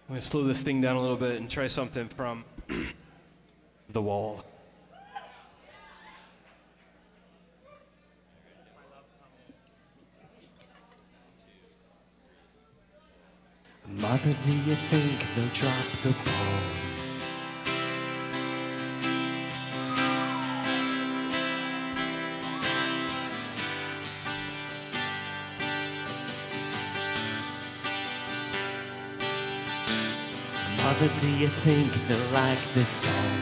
I'm going to slow this thing down a little bit and try something from The Wall. Mother, do you think they'll drop the ball? Mother, do you think they'll like this song?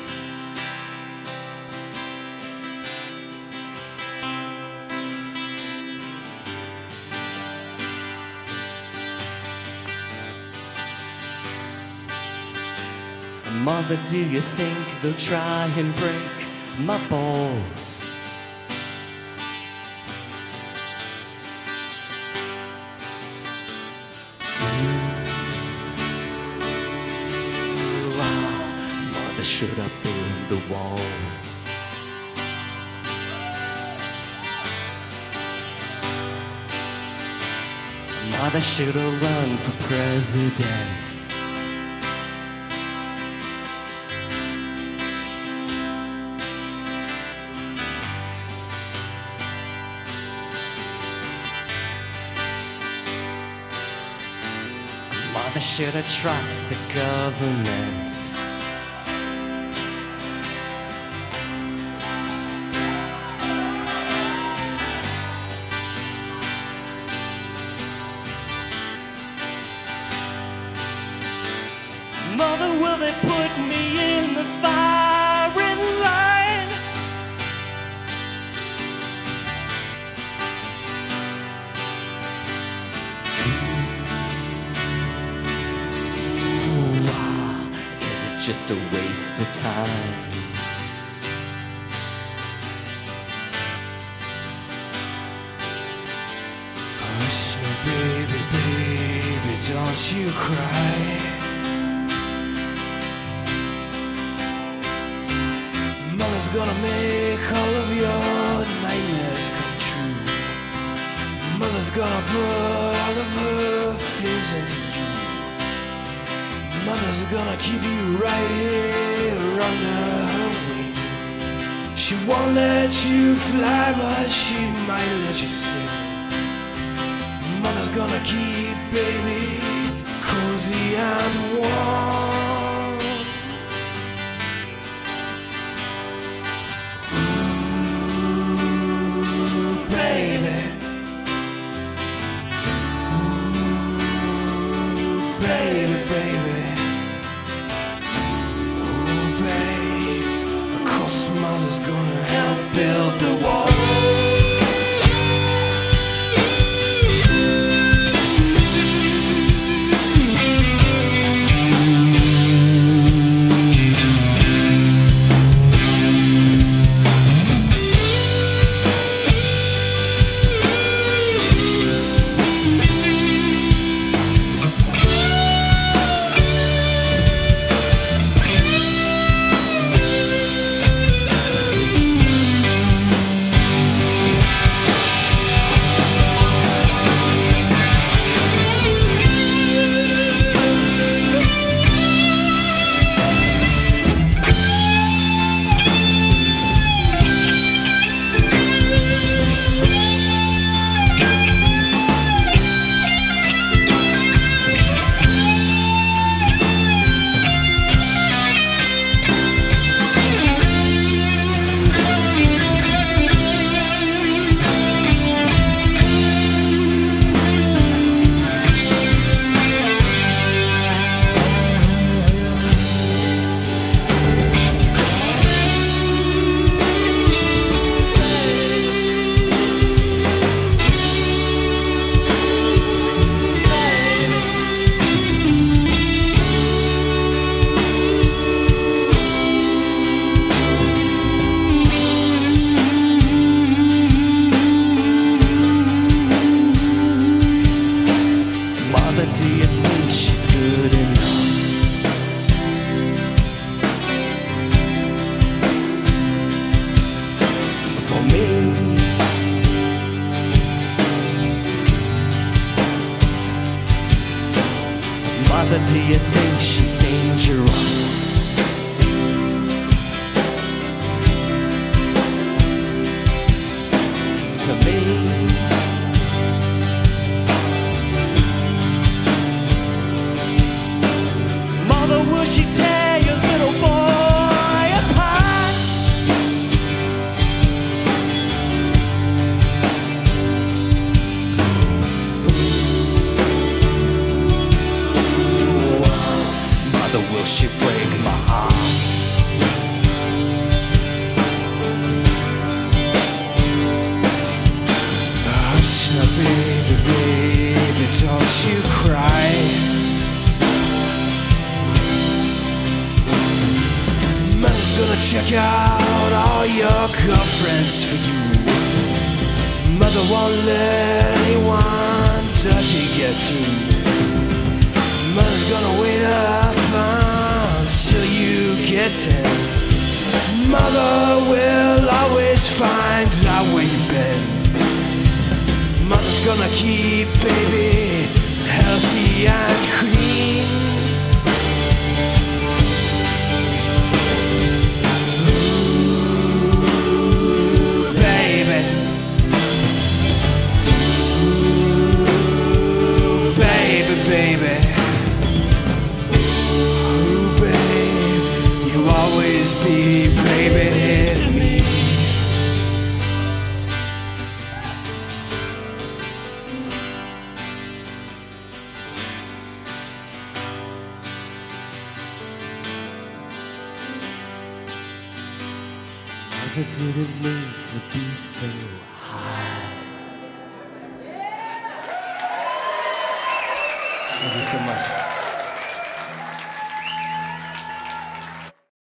Mother, do you think they'll try and break my balls? Mother, should I build the wall? Mother, should I run for president? Mother, should I trust the government? Mother, will they put me in the firing line? Is it just a waste of time? Hush, baby, baby, don't you cry. Mother's gonna make all of your nightmares come true. Mother's gonna put all of her fears into you. Mother's gonna keep you right here under her wing. She won't let you fly, but she might let you sing. Mother's gonna keep baby cozy and warm. Baby, baby, oh babe, of course mother's gonna help build the wall. Do you think she's good enough for me? Mother, do you think she's dangerous? To me, Mother, will she tear your little boy apart? Mother, will she break my heart? Hush now, baby, baby, don't you cry. Mother's gonna check out all your girlfriends for you. Mother won't let anyone dirty get through. Mother's gonna wait up until you get in. Mother will always find out where you've been. Mother's gonna keep baby healthy and clean. Ooh, baby. Ooh, baby, baby. Ooh, babe, you always be baby to me. Mother didn't mean to be so high. Thank you so much.